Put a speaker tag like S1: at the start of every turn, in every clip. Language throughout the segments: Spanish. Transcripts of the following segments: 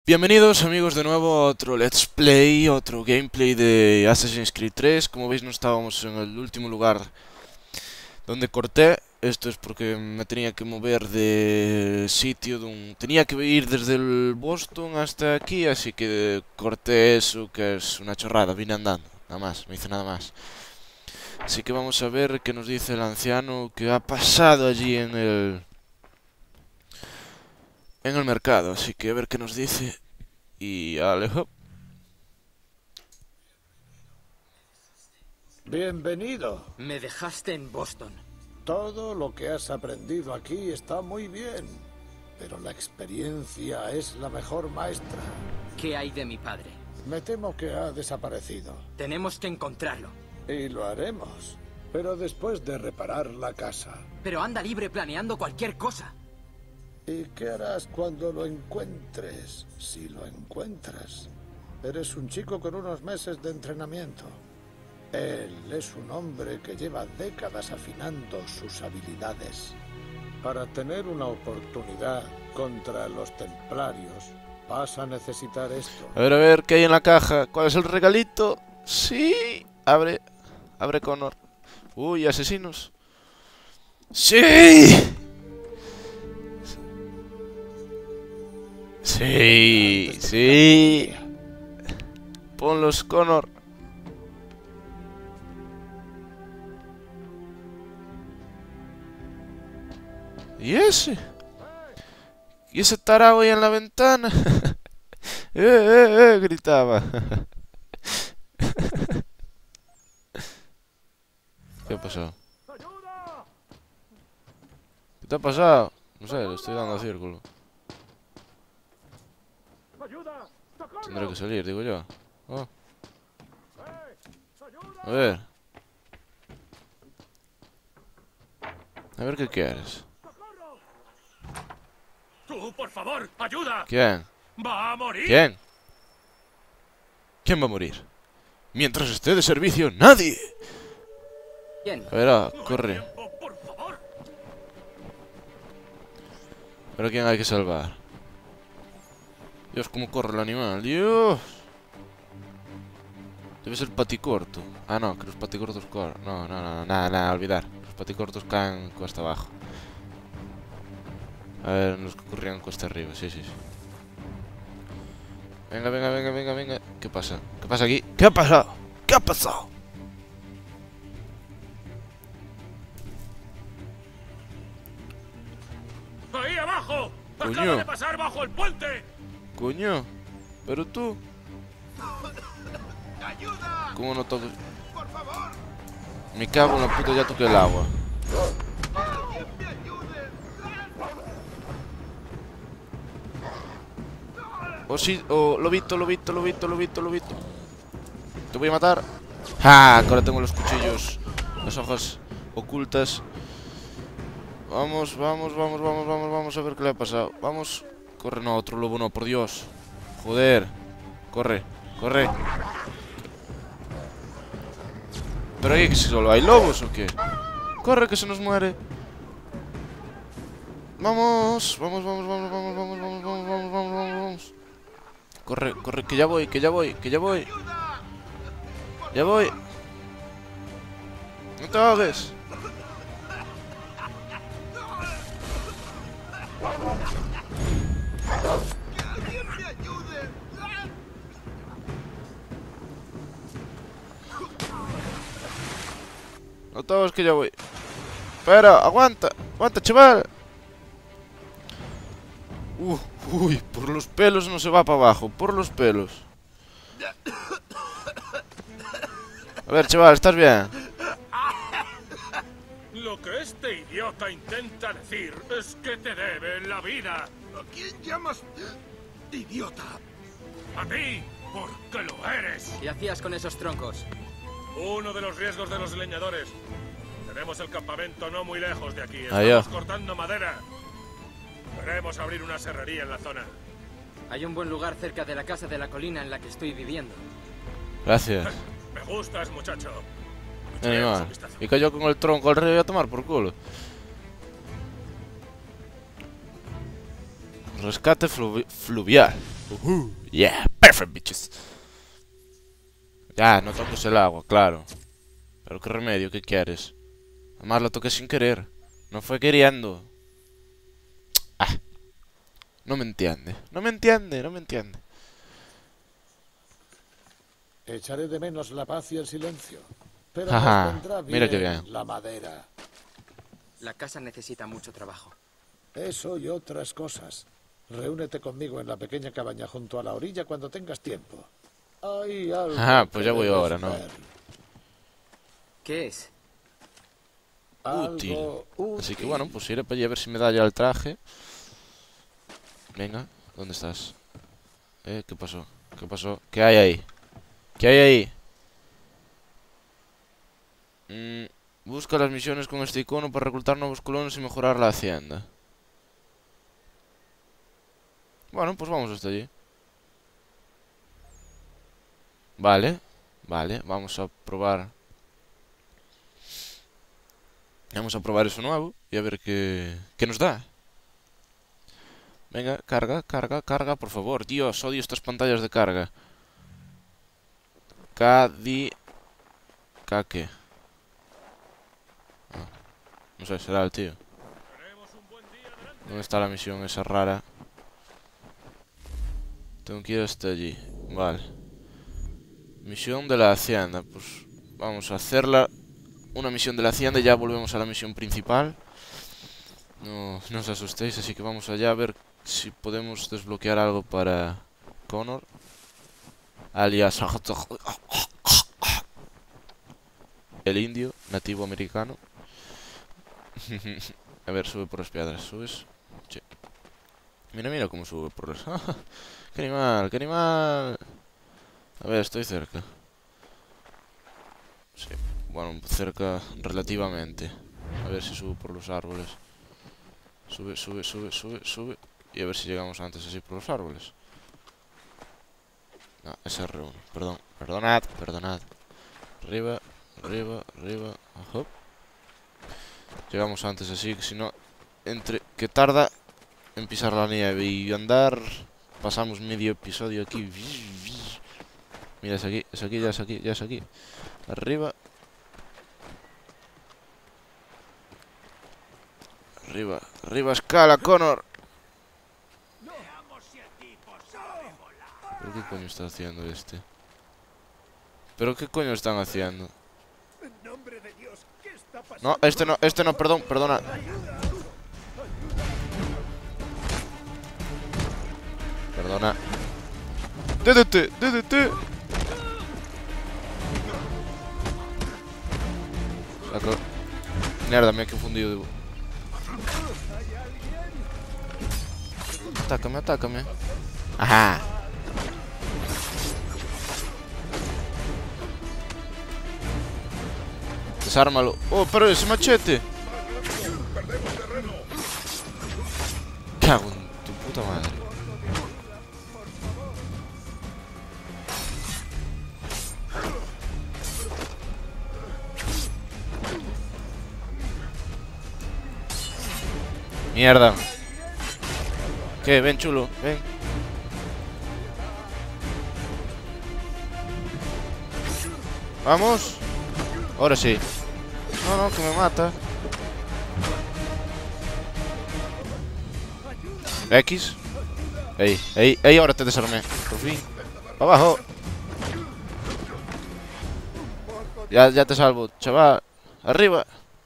S1: Bienvenidos amigos de nuevo a otro Let's Play, otro gameplay de Assassin's Creed 3. Como veis no estábamos en el último lugar donde corté. Esto es porque me tenía que mover de sitio, tenía que ir desde el Boston hasta aquí, así que corté eso, que es una chorrada, vine andando, nada más, no hice nada más. Así que vamos a ver qué nos dice el anciano que ha pasado allí en el mercado, así que a ver qué nos dice. Y Alejo.
S2: Bienvenido.
S3: Me dejaste en Boston.
S2: Todo lo que has aprendido aquí está muy bien, pero la experiencia es la mejor maestra.
S3: ¿Qué hay de mi padre?
S2: Me temo que ha desaparecido.
S3: Tenemos que encontrarlo.
S2: Y lo haremos, pero después de reparar la casa.
S3: Pero anda libre planeando cualquier cosa.
S2: ¿Y qué harás cuando lo encuentres? Si lo encuentras. Eres un chico con unos meses de entrenamiento. Él es un hombre que lleva décadas afinando sus habilidades. Para tener una oportunidad contra los templarios, vas a necesitar esto.
S1: A ver, ¿qué hay en la caja? ¿Cuál es el regalito? Sí, abre Connor. Uy, asesinos. ¡Sí! Sí, sí. Ponlos, Connor. ¿Y ese? ¿Y ese tarao ahí en la ventana? Gritaba. ¿Qué ha pasado? ¿Qué te ha pasado? No sé, le estoy dando a círculo. Tendré que salir, digo yo. Oh. A ver. A ver qué quieres.
S4: ¡Tú, por favor, ayuda!
S1: ¿Quién?
S4: ¡Va a morir!
S1: ¿Quién? ¿Quién va a morir? Mientras esté de servicio, nadie.
S3: ¿Quién?
S1: A ver,
S4: No hay
S1: corre.
S4: tiempo, por favor.
S1: ¿Pero a quién hay que salvar? Dios, cómo corre el animal. Dios. Debe ser paticorto. Ah, no, que los paticortos corren. No, nada, olvidar. Los paticortos caen cuesta abajo. A ver, los que corrían cuesta arriba, sí. Venga. ¿Qué pasa? ¿Qué pasa aquí? ¿Qué ha pasado? ¿Qué ha pasado?
S4: ¡Ahí abajo!
S1: Coño.
S4: ¡Acaba de pasar bajo el puente!
S1: Coño, pero tú.
S4: ¡Ayuda!
S1: ¿Cómo no toques?
S4: ¡Por favor!
S1: Me cago en la puta, ya toqué el agua.
S4: ¡Alguien me ayude!
S1: Oh, sí, oh, lobito. Te voy a matar. ¡Ja! Que ahora tengo los cuchillos. Las hojas ocultas. Vamos a ver qué le ha pasado. Vamos. Corre, no, otro lobo no, por Dios. Joder. Corre. ¿Pero ahí que solo hay lobos o qué? Corre, que se nos muere. Vamos. Corre, que ya voy. Ya voy. No te ahogues. No te ahogues, que ya voy. Espera, aguanta, chaval. Uy, por los pelos no se va para abajo, por los pelos. A ver, chaval, ¿estás bien?
S4: Lo que este idiota intenta decir es que te debe la vida. ¿A quién llamas idiota? A ti, porque lo eres.
S3: ¿Qué hacías con esos troncos?
S4: Uno de los riesgos de los leñadores. Tenemos el campamento no muy lejos de aquí.
S1: Allá.
S4: Estamos cortando madera. Queremos abrir una serrería en la zona.
S3: Hay un buen lugar cerca de la casa de la colina en la que estoy viviendo.
S1: Gracias.
S4: Me gustas, muchacho.
S1: Animal. Y cayó con el tronco al río y a tomar por culo. Rescate fluvial. Yeah, perfect, bitches. Ya, no toques el agua, claro. Pero qué remedio, ¿qué quieres? Además lo toqué sin querer. No fue queriendo. Ah, no me entiende. No me entiende, no me entiende.
S2: Echaré de menos la paz y el silencio. Pero nos
S1: Jaja,
S2: vendrá
S1: mira qué
S2: bien
S1: bien.
S2: la madera.
S3: La casa necesita mucho trabajo.
S2: Eso y otras cosas. Reúnete conmigo en la pequeña cabaña junto a la orilla cuando tengas tiempo. Hay algo
S1: Ajá, pues
S2: que
S1: ya voy
S2: debes
S1: ahora, ¿no?
S2: ver.
S3: ¿Qué es?
S1: Útil.
S2: Algo
S1: Así que
S2: útil.
S1: bueno, pues iré para allí a ver si me da ya el traje. Venga, ¿dónde estás? ¿Qué pasó? ¿Qué pasó? ¿Qué hay ahí? ¿Qué hay ahí? Busca las misiones con este icono para reclutar nuevos colonos y mejorar la hacienda. Bueno, pues vamos hasta allí. Vale, vale, vamos a probar. Vamos a probar eso nuevo y a ver qué nos da. Venga, carga, carga, carga, por favor. Dios, odio estas pantallas de carga. ¿Qué? Ah, no sé, será el tío. ¿Dónde está la misión esa rara? Tengo que ir hasta allí. Vale. Misión de la hacienda. Pues vamos a hacerla. Una misión de la hacienda y ya volvemos a la misión principal. No os asustéis, así que vamos allá a ver si podemos desbloquear algo para Connor. Alias el indio, nativo americano. A ver, sube por las piedras. ¿Subes? Sí. Mira, mira cómo sube por las... ¡Qué animal, qué animal! A ver, estoy cerca. Sí, bueno, cerca relativamente. A ver si subo por los árboles. Sube, sube, sube, sube, sube. Y a ver si llegamos antes así por los árboles. No, ese es R1. Perdón, perdonad, perdonad. Arriba, arriba, arriba. Ajá. Llegamos antes así, que si no... Entre que tarda en pisar la nieve y andar... Pasamos medio episodio aquí. Mira, es aquí, es aquí, ya es aquí, ya es aquí. Arriba. Arriba, arriba, escala, Connor. ¿Pero qué coño está haciendo este? ¿Pero qué coño están haciendo? No, este no, perdón, perdona. Perdona. ¡Dédete! ¡Dédete! Saco. Mierda, me he confundido. Atácame, atácame. Ajá. Desármalo. Oh, pero ese machete. Cago en tu puta madre. Mierda. ¿Qué? Ven, chulo, ven. Vamos. Ahora sí. No, no, que me mata. X. Ey, ahora te desarmé. Por fin. Abajo. Ya te salvo, chaval. Arriba.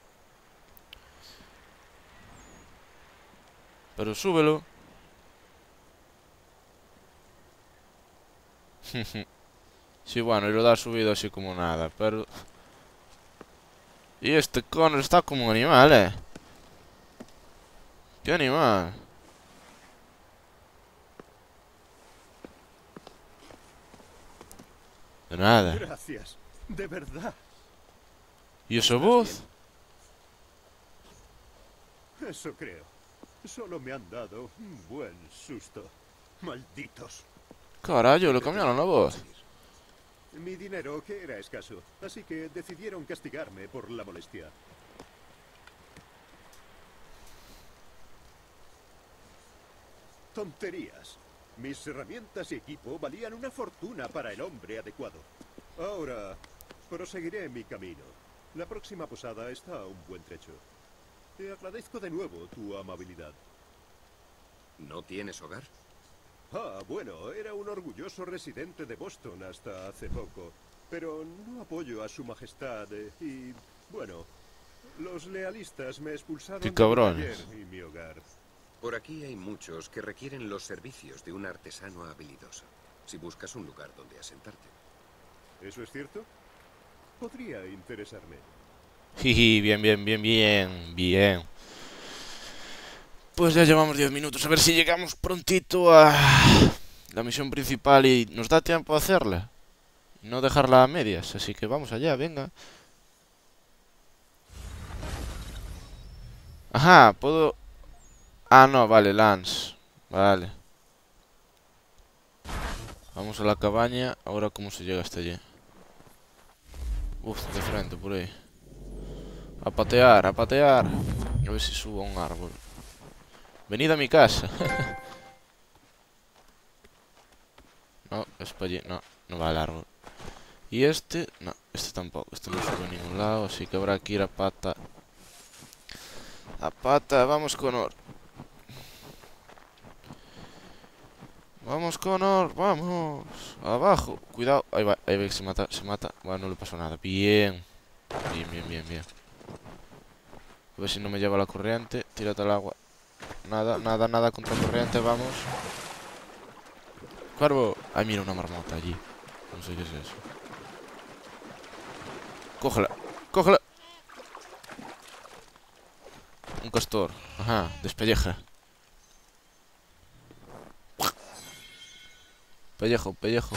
S1: Pero súbelo. Sí, bueno, y lo da subido así como nada, pero... Y este Connor está como un animal, ¿Qué animal? De nada.
S5: Gracias, de verdad.
S1: ¿Y esa voz?
S5: Eso creo. Solo me han dado un buen susto. Malditos.
S1: Carajo, le cambiaron la voz.
S5: Mi dinero, que era escaso, así que decidieron castigarme por la molestia. Tonterías. Mis herramientas y equipo valían una fortuna para el hombre adecuado. Ahora, proseguiré mi camino. La próxima posada está a un buen trecho. Te agradezco de nuevo tu amabilidad.
S6: ¿No tienes hogar?
S5: Ah, bueno, era un orgulloso residente de Boston hasta hace poco. Pero no apoyo a su majestad y, bueno, los lealistas me expulsaron
S1: ¡Qué
S5: de mi
S1: cabrones!
S5: taller y mi hogar.
S6: Por aquí hay muchos que requieren los servicios de un artesano habilidoso. Si buscas un lugar donde asentarte.
S5: ¿Eso es cierto? Podría interesarme.
S1: Jiji, bien, bien, bien, bien, bien. Pues ya llevamos 10 minutos. A ver si llegamos prontito a la misión principal y nos da tiempo a hacerla. Y no dejarla a medias. Así que vamos allá, venga. Ajá, puedo... Ah, no, vale, Lance. Vale. Vamos a la cabaña. Ahora, ¿cómo se llega hasta allí? Uf, de frente, por ahí. A patear, a patear. A ver si subo a un árbol. Venid a mi casa. No, es para allí. No, no va al árbol. Y este... No, este tampoco. Este no sube a ningún lado. Así que habrá que ir a pata. A pata. Vamos, Connor. Vamos, Connor. Vamos. Abajo. Cuidado. Ahí va que se mata. Se mata. Bueno, no le pasó nada. Bien. Bien, bien, bien, bien. A ver si no me lleva la corriente. Tírate al agua. Nada, nada, nada contra corriente. Vamos. Cuervo. Ay, mira una marmota allí. No sé qué es eso. Cógela. Cógela. Un castor. Ajá. Despelleja. Pellejo, pellejo.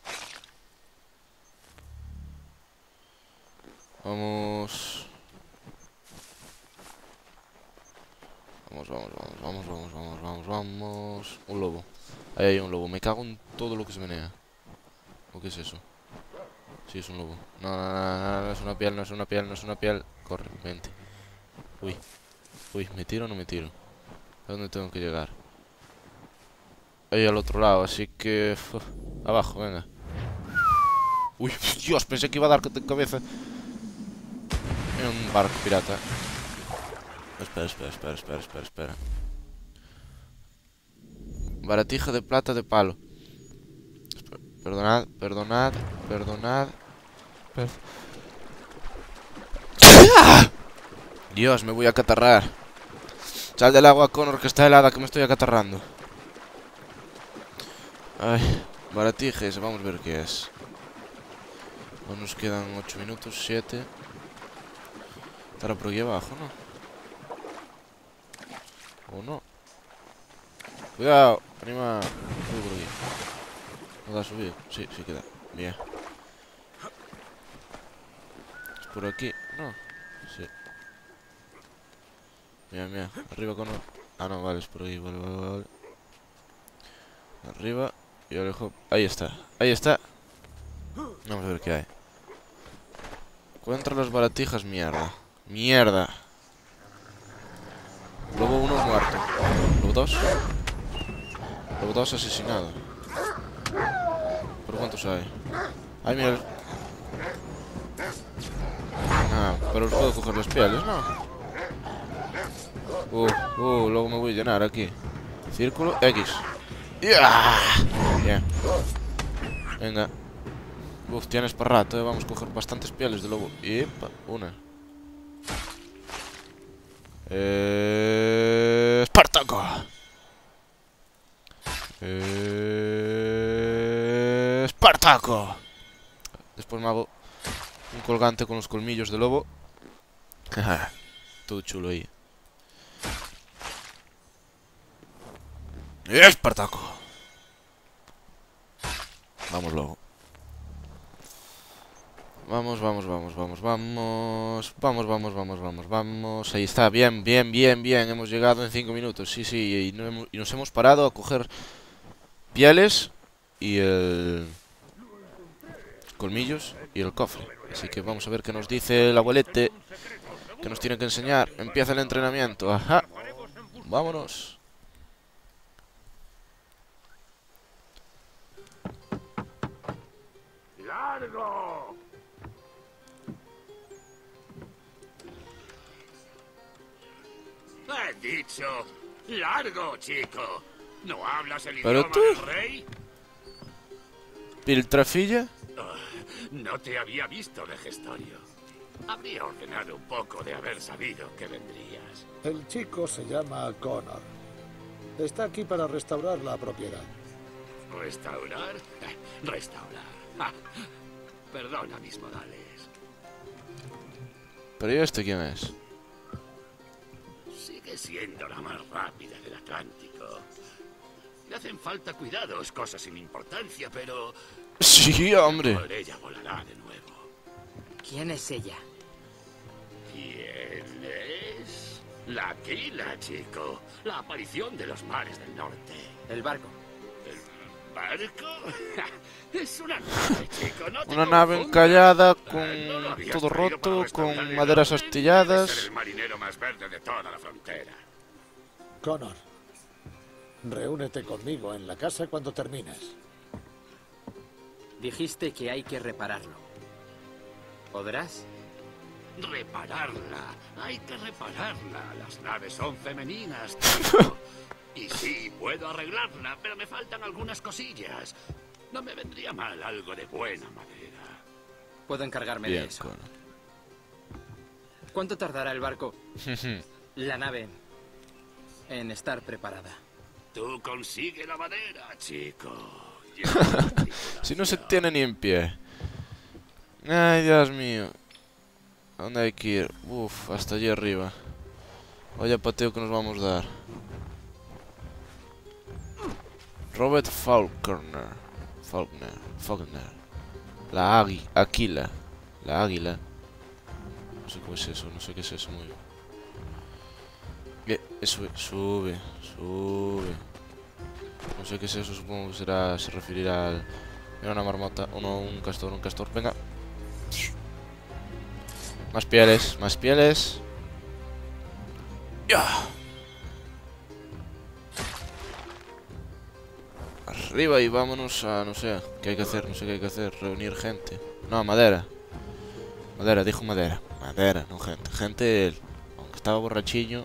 S1: Vamos. Vamos, vamos, vamos, vamos, vamos, vamos, vamos, vamos. Un lobo. Ahí hay un lobo. Me cago en todo lo que se menea. ¿O qué es eso? Sí, es un lobo. No, no, no, no, no es una piel, no es una piel, no es una piel. Corre, vente. Uy. Uy, ¿me tiro o no me tiro? ¿A dónde tengo que llegar? Ahí al otro lado, así que... abajo, venga. Uy, Dios, pensé que iba a dar de cabeza en un barco pirata. Espera, espera, espera, espera, espera, espera. Baratija de plata de palo. Perdonad, perdonad, perdonad. Dios, me voy a acatarrar. Sal del agua, Connor, que está helada, que me estoy acatarrando. Ay, baratijes, vamos a ver qué es. No nos quedan 8 minutos, 7. Estará por aquí abajo, ¿no? ¿O no? Cuidado, anima. Sube por aquí. ¿No da a subir? Sí, sí queda. Bien. ¿Es por aquí? No. Sí. Bien, bien. Arriba con... Ah, no, vale, es por ahí. Vale, vale, vale. Arriba. Y alejo. Ahí está. Ahí está. Vamos a ver qué hay. Encuentra las baratijas, mierda. Mierda. Lobo 1 muerto. Lobo 2. Lobo 2 asesinado. ¿Por cuántos hay? Ay, mira. Ah, pero os puedo coger las pieles, ¿no? Luego me voy a llenar aquí. Círculo X. ¡Yeah! Bien. Venga. Uf, tienes para rato, Vamos a coger bastantes pieles de lobo. Epa, una. Espartaco. Espartaco. Después me hago un colgante con los colmillos de lobo. Todo chulo ahí. Espartaco. Vamos, lobo. Vamos, vamos, vamos, vamos, vamos. Vamos, vamos, vamos, vamos, vamos. Ahí está, bien, bien, bien, bien. Hemos llegado en 5 minutos. Sí, sí, y nos hemos parado a coger pieles y el... colmillos y el cofre. Así que vamos a ver qué nos dice el abuelete, que nos tiene que enseñar. Empieza el entrenamiento. Ajá. Vámonos.
S4: ¡Largo! He dicho, largo, chico. ¿No hablas el
S1: Pero
S4: idioma
S1: tú...
S4: del rey?
S1: ¿Piltrafilla?
S4: No te había visto de gestorio. Habría ordenado un poco de haber sabido que vendrías.
S2: El chico se llama Connor. Está aquí para restaurar la propiedad.
S4: ¿Restaurar? Restaurar. Ah, perdona mis modales.
S1: ¿Pero y este quién es?
S4: Sigue siendo la más rápida del Atlántico. Le hacen falta cuidados, cosas sin importancia, pero...
S1: Sí, hombre.
S4: Por ella volará de nuevo.
S3: ¿Quién es ella?
S4: ¿Quién es? La Aquila, chico. La aparición de los mares del norte.
S3: El barco.
S4: ¿El barco? Es una nave, chico. No te
S1: Una nave
S4: confundas.
S1: encallada,
S4: No lo
S1: con
S4: habías
S1: todo
S4: traído para
S1: roto,
S4: restaurar
S1: con
S4: el
S1: maderas
S4: norte.
S1: astilladas.
S4: Debes ser el marinero más verde de toda la frontera.
S2: Connor, reúnete conmigo en la casa cuando termines.
S3: Dijiste que hay que repararlo. ¿Podrás?
S4: Repararla. Hay que repararla. Las naves son femeninas, chico. Y sí, puedo arreglarla, pero me faltan algunas cosillas. No me vendría mal algo de buena madera.
S3: Puedo encargarme de
S1: Bien,
S3: eso.
S1: Connor.
S3: ¿Cuánto tardará el barco, la nave, en estar preparada?
S4: Tú consigue la madera, chico.
S1: Si no se tiene ni en pie. Ay, Dios mío. ¿A dónde hay que ir? Uf, hasta allí arriba. Vaya pateo que nos vamos a dar. Robert Faulkner. La Aquila. La águila. No sé cómo es eso, no sé qué es eso muy bien. Sube. No sé qué es eso, supongo que se referirá al... Mira una marmota, un castor, venga. Más pieles. ¡Ya! Arriba y vámonos a... no sé, ¿qué hay que hacer? No sé qué hay que hacer, reunir gente. No, madera. Dijo madera, no gente. Gente, aunque estaba borrachito.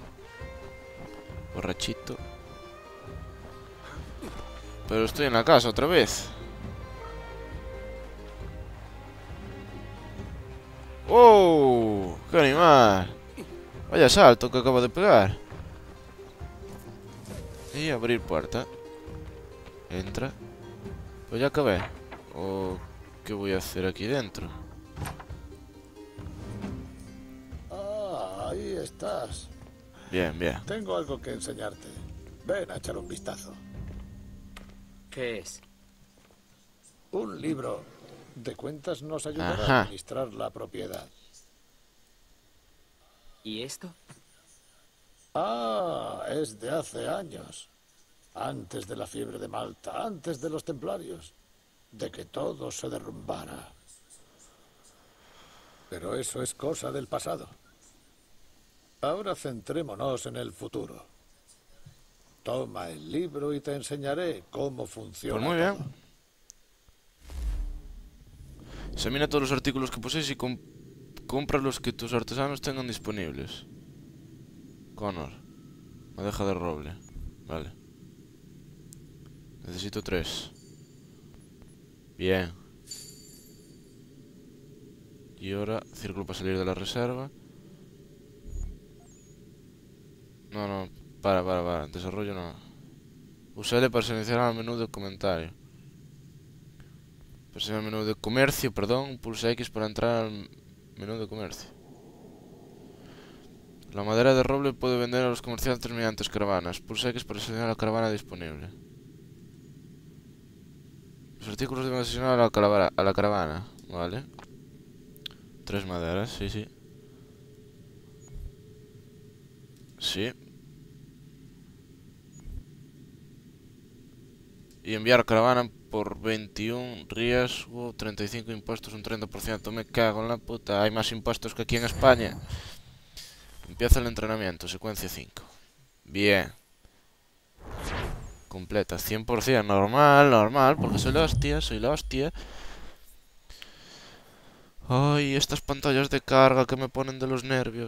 S1: Pero estoy en la casa otra vez. ¡Oh! ¡Qué animal! Vaya salto que acabo de pegar. Y abrir puerta. Entra. Pues ya acabé. ¿O qué voy a hacer aquí dentro?
S2: Ah, ahí estás.
S1: Bien.
S2: Tengo algo que enseñarte. Ven a echar un vistazo.
S3: ¿Qué es?
S2: Un libro de cuentas nos ayudará
S1: Ajá.
S2: a administrar la propiedad.
S3: ¿Y esto?
S2: Ah, es de hace años. Antes de la fiebre de Malta, antes de los templarios. De que todo se derrumbara. Pero eso es cosa del pasado. Ahora centrémonos en el futuro. Toma el libro y te enseñaré cómo funciona.
S1: Pues muy bien.
S2: todo.
S1: Examina todos los artículos que posees y compra los que tus artesanos tengan disponibles. Connor. Madeja de roble. Vale. Necesito 3. Bien. Y ahora, círculo para salir de la reserva. No, para. Desarrollo no. Usa L para seleccionar al menú de comentario. Presiona el menú de comercio, perdón. Pulsa X para entrar al menú de comercio. La madera de roble puede vender a los comerciantes mediante caravanas. Pulsa X para seleccionar la caravana disponible. Los artículos deben asignar a la caravana. Vale. 3 maderas, sí. Sí. Y enviar caravana por 21 riesgo, 35 impuestos, un 30%. Me cago en la puta. Hay más impuestos que aquí en España. Empieza el entrenamiento, secuencia 5. Bien. Completa, 100%, normal, porque soy la hostia. Ay, estas pantallas de carga que me ponen de los nervios.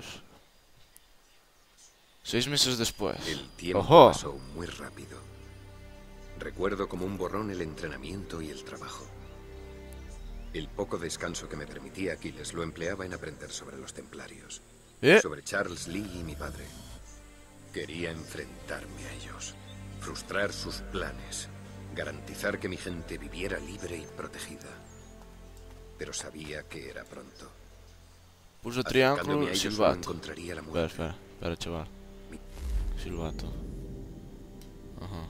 S1: 6 meses después.
S6: El tiempo
S1: ¡Ojo!
S6: pasó muy rápido. Recuerdo como un borrón el entrenamiento y el trabajo. El poco descanso que me permitía Aquiles lo empleaba en aprender sobre los templarios. Sobre Charles Lee y mi padre. Quería enfrentarme a ellos. Frustrar sus planes. Garantizar que mi gente viviera libre y protegida. Pero sabía que era pronto.
S1: Pulso
S6: Acercándome
S1: triángulo,
S6: a ellos solo
S1: silbato.
S6: encontraría la muerte.
S1: Espera, chaval. Silbato. Ajá.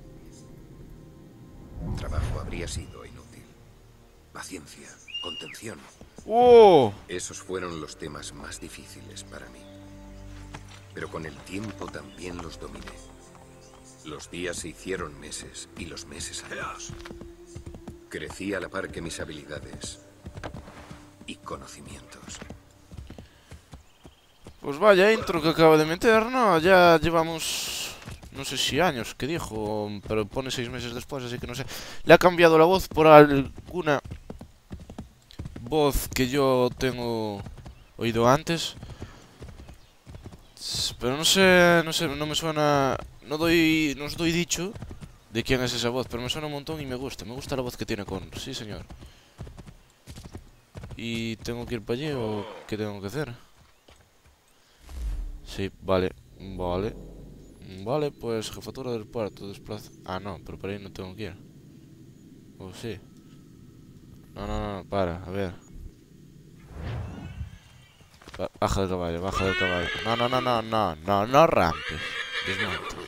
S6: El trabajo habría sido inútil. Paciencia, contención.
S1: ¡Oh!
S6: Esos fueron los temas más difíciles para mí. Pero con el tiempo también los dominé. Los días se hicieron meses y los meses años. Crecí a la par que mis habilidades y conocimientos.
S1: Pues vaya intro que acabo de meter, ¿no? Ya llevamos... No sé si años, que dijo, pero pone 6 meses después, así que no sé. Le ha cambiado la voz por alguna voz que yo tengo oído antes. Pero no sé, no me suena... No os doy dicho de quién es esa voz, pero me suena un montón y me gusta. Me gusta la voz que tiene Connor, sí señor. ¿Y tengo que ir para allí o qué tengo que hacer? Sí, vale. Vale, pues jefatura del puerto, desplaza... Ah, no, pero por ahí no tengo que ir. ¿O sí? No, para, a ver. Baja del caballo, baja del caballo. No rampes. Desmonta.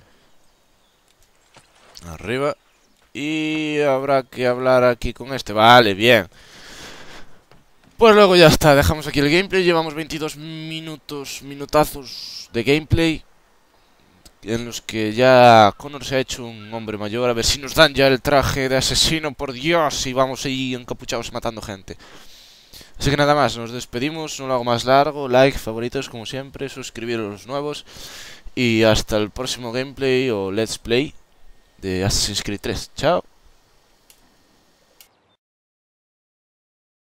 S1: Arriba. Y habrá que hablar aquí con este. Vale, bien. Pues luego ya está, dejamos aquí el gameplay. Llevamos 22 minutazos de gameplay en los que ya Connor se ha hecho un hombre mayor. A ver si nos dan ya el traje de asesino, por Dios, y vamos ahí encapuchados matando gente. Así que nada más, nos despedimos, no lo hago más largo. Like, favoritos como siempre, suscribiros a los nuevos. Y hasta el próximo gameplay o let's play de Assassin's Creed 3. Chao.